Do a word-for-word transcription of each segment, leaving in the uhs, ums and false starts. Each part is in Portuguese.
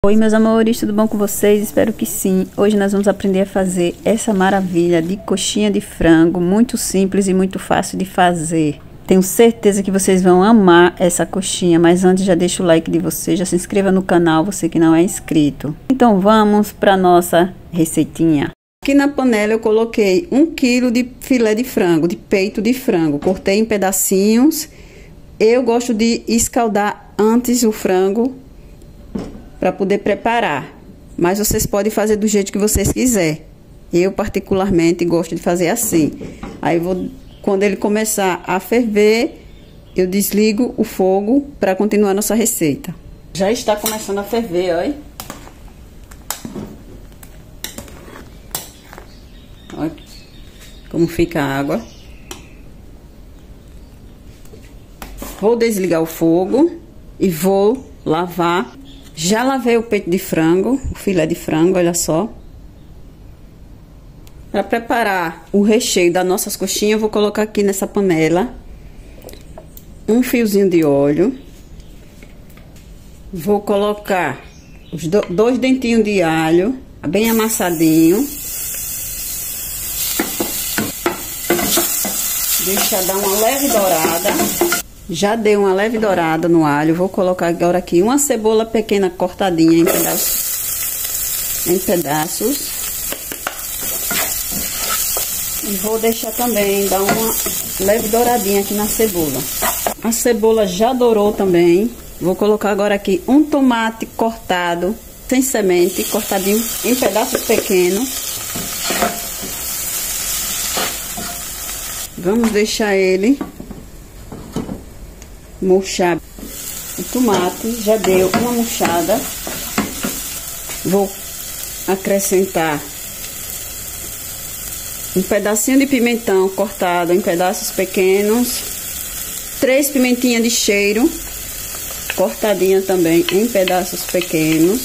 Oi meus amores, tudo bom com vocês? Espero que sim. Hoje nós vamos aprender a fazer essa maravilha de coxinha de frango, muito simples e muito fácil de fazer. Tenho certeza que vocês vão amar essa coxinha, mas antes já deixa o like de vocês, já se inscreva no canal, você que não é inscrito. Então vamos para nossa receitinha. Aqui na panela eu coloquei um quilo de filé de frango, de peito de frango, cortei em pedacinhos. Eu gosto de escaldar antes o frango para poder preparar, mas vocês podem fazer do jeito que vocês quiserem. Eu particularmente gosto de fazer assim. Aí vou, quando ele começar a ferver, eu desligo o fogo para continuar nossa receita. Já está começando a ferver, olha. Olha como fica a água. Vou desligar o fogo e vou lavar. Já lavei o peito de frango, o filé de frango, olha só. Para preparar o recheio das nossas coxinhas, eu vou colocar aqui nessa panela um fiozinho de óleo. Vou colocar os do, dois dentinhos de alho, bem amassadinho. Deixa dar uma leve dourada. Já dei uma leve dourada no alho. Vou colocar agora aqui uma cebola pequena cortadinha em pedaços. Em pedaços. E vou deixar também dar uma leve douradinha aqui na cebola. A cebola já dourou também. Vou colocar agora aqui um tomate cortado, sem semente, cortadinho em pedaços pequenos. Vamos deixar ele murchar. O tomate já deu uma murchada. Vou acrescentar um pedacinho de pimentão cortado em pedaços pequenos, três pimentinhas de cheiro cortadinha também em pedaços pequenos.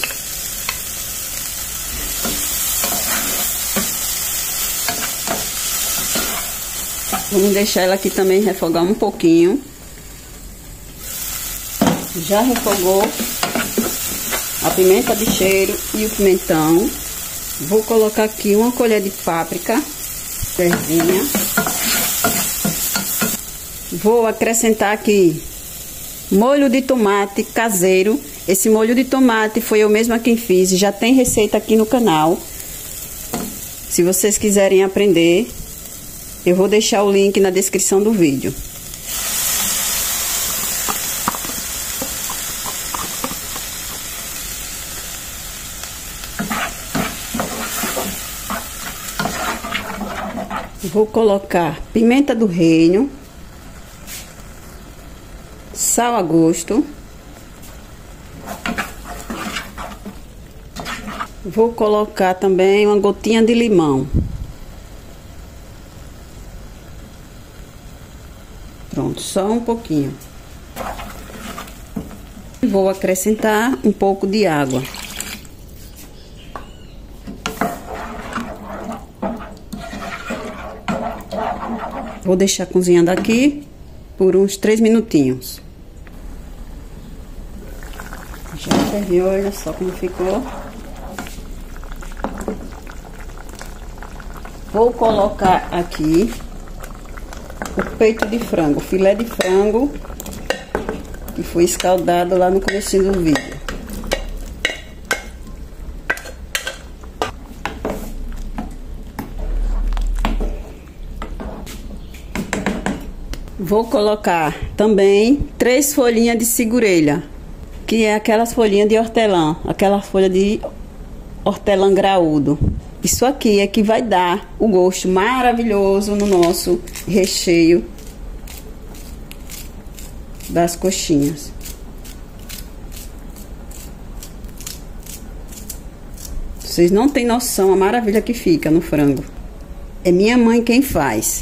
Vamos deixar ela aqui também refogar um pouquinho. Já refogou a pimenta de cheiro e o pimentão. Vou colocar aqui uma colher de páprica verdinha. Vou acrescentar aqui molho de tomate caseiro. Esse molho de tomate foi eu mesma quem fiz. Já tem receita aqui no canal. Se vocês quiserem aprender, eu vou deixar o link na descrição do vídeo. Vou colocar pimenta do reino, sal a gosto. Vou colocar também uma gotinha de limão. Pronto, só um pouquinho. Vou acrescentar um pouco de água. Vou deixar cozinhando aqui por uns três minutinhos. Já ferveu, olha só como ficou. Vou colocar aqui o peito de frango, o filé de frango, que foi escaldado lá no comecinho do vídeo. Vou colocar também três folhinhas de segurelha, que é aquelas folhinhas de hortelã, aquela folha de hortelã graúdo. Isso aqui é que vai dar o gosto maravilhoso no nosso recheio das coxinhas. Vocês não têm noção a maravilha que fica no frango. É minha mãe quem faz.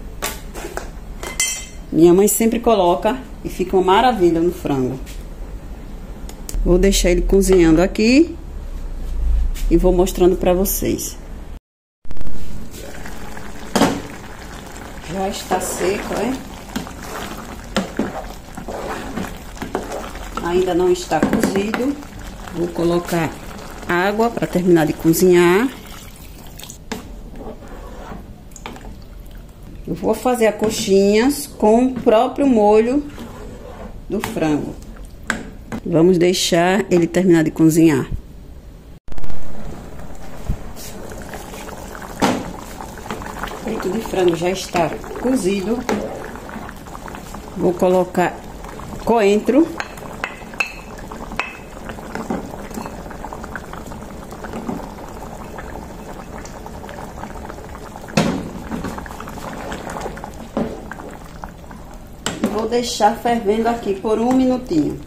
Minha mãe sempre coloca e fica uma maravilha no frango. Vou deixar ele cozinhando aqui e vou mostrando pra vocês. Já está seco, é? Ainda não está cozido. Vou colocar água para terminar de cozinhar. Eu vou fazer as coxinhas com o próprio molho do frango. Vamos deixar ele terminar de cozinhar. O peito de frango já está cozido. Vou colocar coentro. Vou deixar fervendo aqui por um minutinho.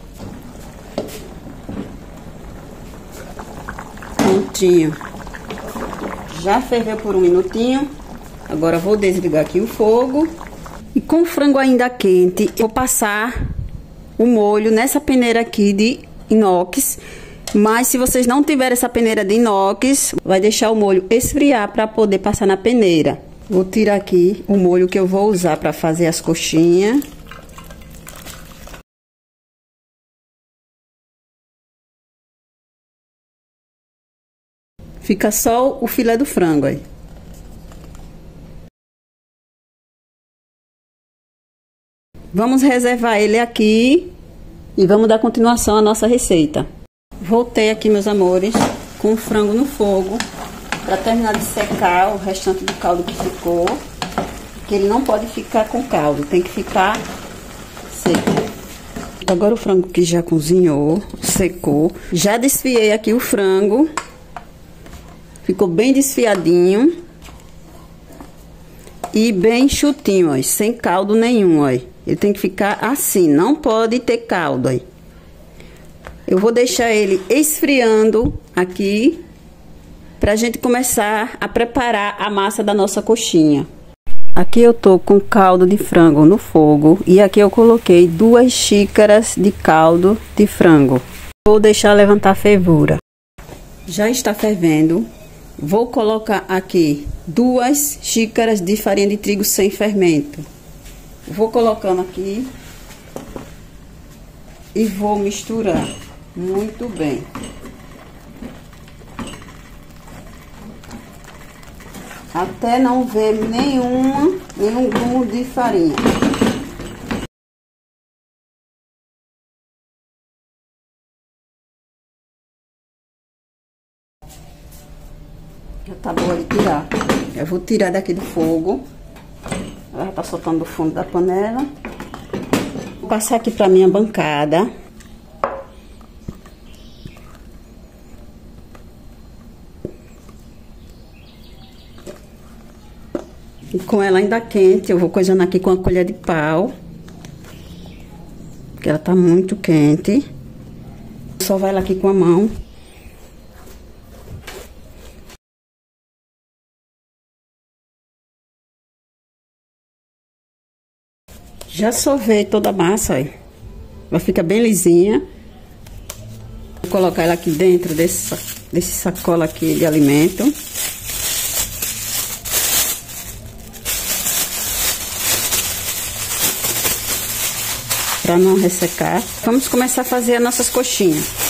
Prontinho. Já ferveu por um minutinho. Agora vou desligar aqui o fogo. E com o frango ainda quente, vou passar o molho nessa peneira aqui de inox. Mas se vocês não tiverem essa peneira de inox, vai deixar o molho esfriar para poder passar na peneira. Vou tirar aqui o molho que eu vou usar para fazer as coxinhas. Fica só o filé do frango aí. Vamos reservar ele aqui e vamos dar continuação à nossa receita. Voltei aqui, meus amores, com o frango no fogo para terminar de secar o restante do caldo que ficou, que ele não pode ficar com caldo, tem que ficar seco. Agora o frango que já cozinhou, secou, já desfiei aqui o frango, ficou bem desfiadinho e bem chutinho, ó, sem caldo nenhum, ó. Ele tem que ficar assim, não pode ter caldo aí. Eu vou deixar ele esfriando aqui pra gente começar a preparar a massa da nossa coxinha. Aqui eu tô com caldo de frango no fogo e aqui eu coloquei duas xícaras de caldo de frango. Vou deixar levantar a fervura. Já está fervendo. Vou colocar aqui duas xícaras de farinha de trigo sem fermento. Vou colocando aqui e vou misturar muito bem. Até não ver nenhuma, nenhum grumo de farinha. Já tá boa de tirar. Eu vou tirar daqui do fogo. Ela já tá soltando do fundo da panela. Vou passar aqui pra minha bancada. E com ela ainda quente, eu vou coisando aqui com a colher de pau. Porque ela tá muito quente. Só vai ela aqui com a mão. Já sovei toda a massa, aí. Ela fica bem lisinha. Vou colocar ela aqui dentro desse, desse sacola aqui de alimento. Para não ressecar. Vamos começar a fazer as nossas coxinhas.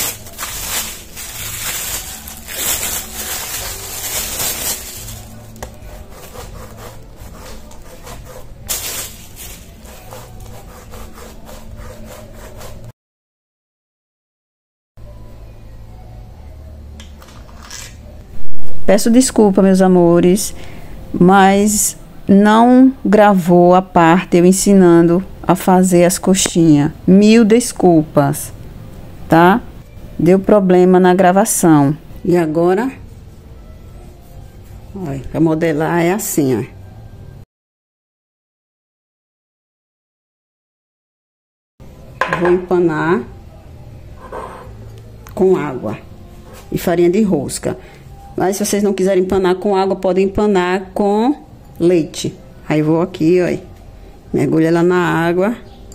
Peço desculpa, meus amores, mas não gravou a parte eu ensinando a fazer as coxinhas. Mil desculpas, tá? Deu problema na gravação. E agora, olha, para modelar é assim, ó. Vou empanar com água e farinha de rosca. Mas se vocês não quiserem empanar com água, podem empanar com leite. Aí vou aqui, ó, mergulho ela na água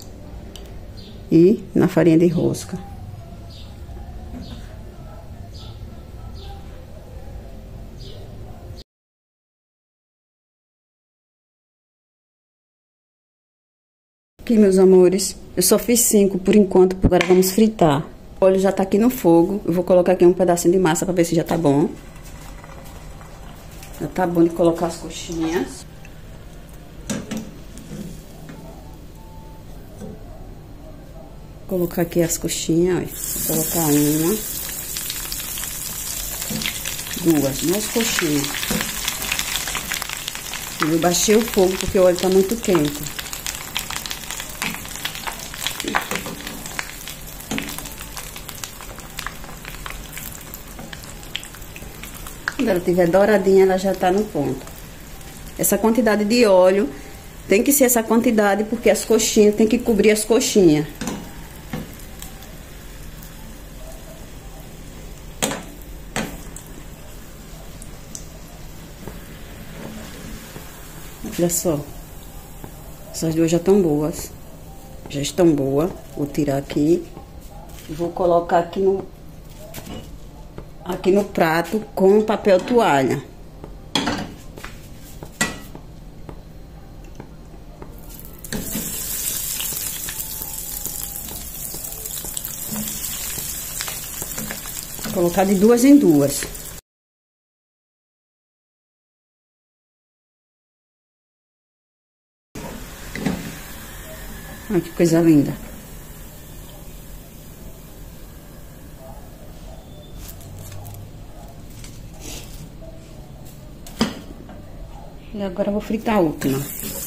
e na farinha de rosca. Aqui, meus amores, eu só fiz cinco por enquanto, agora vamos fritar. O óleo já tá aqui no fogo. Eu vou colocar aqui um pedacinho de massa pra ver se já tá bom. Já tá bom de colocar as coxinhas. Vou colocar aqui as coxinhas, olha. Vou colocar uma. Duas, duas coxinhas. Eu baixei o fogo porque o óleo tá muito quente. Quando ela estiver douradinha, ela já tá no ponto. Essa quantidade de óleo tem que ser essa quantidade porque as coxinhas tem que cobrir as coxinhas. Olha só, essas duas já estão boas, já estão boas. Vou tirar aqui e vou colocar aqui no, aqui no prato com papel toalha. Vou colocar de duas em duas. Olha que coisa linda. E agora eu vou fritar a última.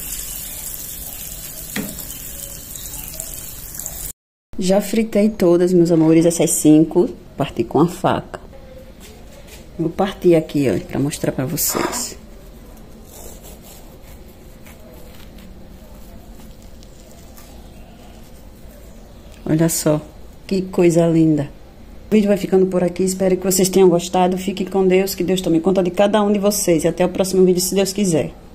Já fritei todas, meus amores, essas cinco. Parti com a faca. Vou partir aqui, ó, pra mostrar pra vocês. Olha só, que coisa linda. O vídeo vai ficando por aqui, espero que vocês tenham gostado. Fique com Deus, que Deus tome conta de cada um de vocês. E até o próximo vídeo, se Deus quiser.